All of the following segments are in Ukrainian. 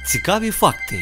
Цікаві факти.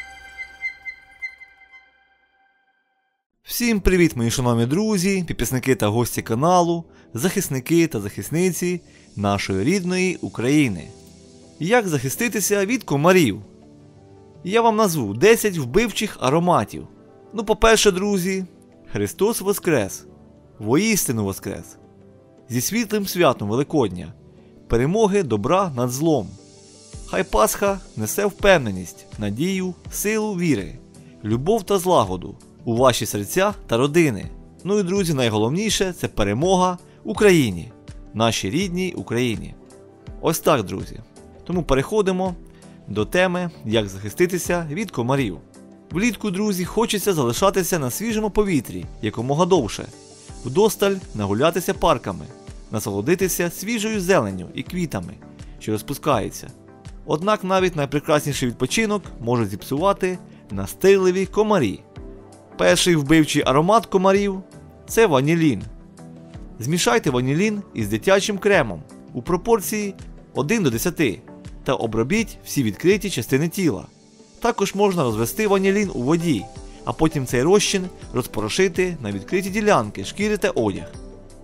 Всім привіт, мої шановні друзі, підписники та гості каналу, захисники та захисниці нашої рідної України. Як захиститися від комарів? Я вам назву 10 вбивчих ароматів. Ну, по-перше, друзі, Христос Воскрес! Воістину Воскрес! Зі світлим святом Великодня! Перемоги добра над злом! Хай Пасха несе впевненість, надію, силу віри, любов та злагоду у ваші серця та родини. Ну і, друзі, найголовніше – це перемога Україні, нашій рідній Україні. Ось так, друзі. Тому переходимо до теми, як захиститися від комарів. Влітку, друзі, хочеться залишатися на свіжому повітрі якомога довше, вдосталь нагулятися парками, насолодитися свіжою зеленню і квітами, що розпускаються. Однак навіть найпрекрасніший відпочинок можуть зіпсувати настирливі комарі. Перший вбивчий аромат комарів – це ванілін. Змішайте ванілін із дитячим кремом у пропорції 1 до 10 та обробіть всі відкриті частини тіла. Також можна розвести ванілін у воді, а потім цей розчин розпорошити на відкриті ділянки шкіри та одяг.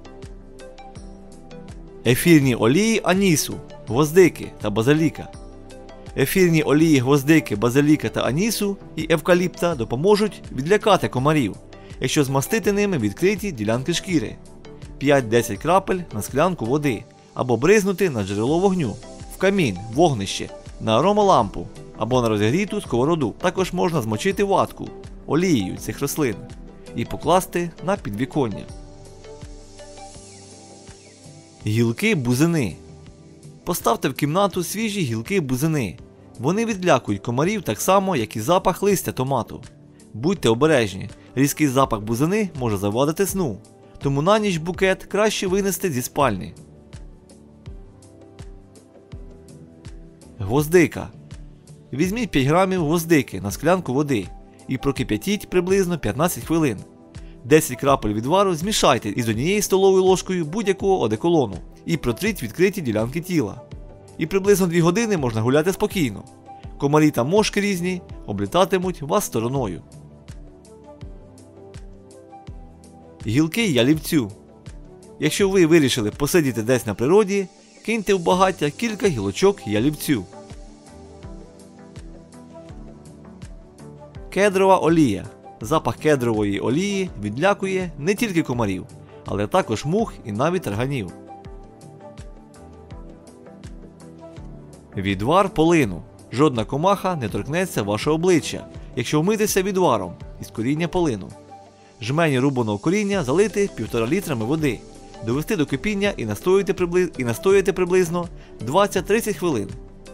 Ефірні олії анісу, гвоздики та базиліка. Ефірні олії гвоздики, базиліка та анісу і евкаліпта допоможуть відлякати комарів, якщо змастити ними відкриті ділянки шкіри. 5-10 крапель на склянку води або бризнути на джерело вогню, в камін, вогнище, на аромалампу або на розігріту сковороду. Також можна змочити ватку олією цих рослин і покласти на підвіконня. Гілки бузини. Поставте в кімнату свіжі гілки бузини. Вони відлякують комарів так само, як і запах листя томату. Будьте обережні, різкий запах бузини може завадити сну, тому на ніч букет краще винести зі спальні. Гвоздика. Візьміть 5 грамів гвоздики на склянку води і прокип'ятіть приблизно 15 хвилин. 10 крапель відвару змішайте із 1 столовою ложкою будь-якого одеколону і протріть відкриті ділянки тіла. І приблизно 2 години можна гуляти спокійно. Комарі та мошки різні облітатимуть вас стороною. Гілки ялівцю. Якщо ви вирішили посидіти десь на природі, киньте в багаття кілька гілочок ялівцю. Кедрова олія. Запах кедрової олії відлякує не тільки комарів, але також мух і навіть тарганів. Відвар полину. Жодна комаха не торкнеться вашого обличчя, якщо вмитися відваром із коріння полину. Жмені рубаного коріння залити 1,5 літрами води, довести до кипіння і настояти приблизно 20-30 хвилин.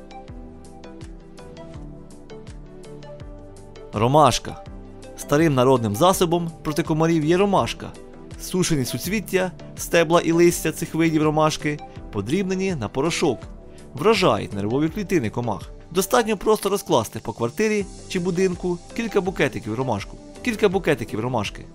Ромашка. Старим народним засобом проти комарів є ромашка. Сушені суцвіття, стебла і листя цих видів ромашки подрібнені на порошок. Вражають нервові клітини комах. Достатньо просто розкласти по квартирі чи будинку кілька букетиків ромашки.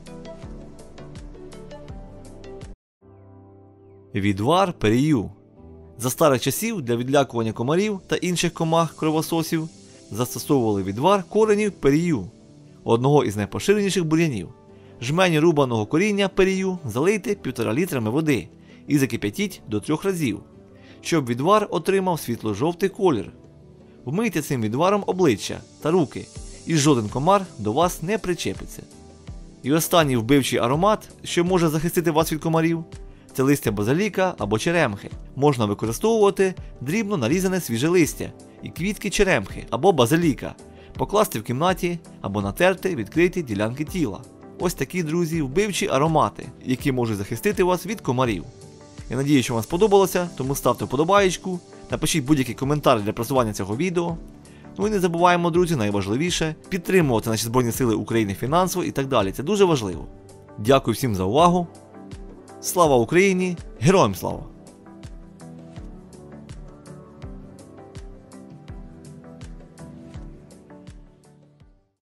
Відвар перію. За старих часів для відлякування комарів та інших комах-кровососів застосовували відвар коренів перію, одного із найпоширеніших бур'янів. Жмені рубаного коріння перію залийте 1,5 літрами води і закип'ятіть до 3 разів, щоб відвар отримав світло-жовтий колір. Вмийте цим відваром обличчя та руки, і жоден комар до вас не причепиться. І останній вбивчий аромат, що може захистити вас від комарів, це листя базиліка або черемхи. Можна використовувати дрібно нарізане свіже листя і квітки черемхи або базиліка, покласти в кімнаті або натерти відкриті ділянки тіла. Ось такі, друзі, вбивчі аромати, які можуть захистити вас від комарів. Я надію, що вам сподобалося, тому ставте вподобаєчку, напишіть будь-який коментар для просування цього відео. Ну і не забуваємо, друзі, найважливіше – підтримувати наші Збройні Сили України фінансово і так далі. Це дуже важливо. Дякую всім за увагу. Слава Україні! Героям слава!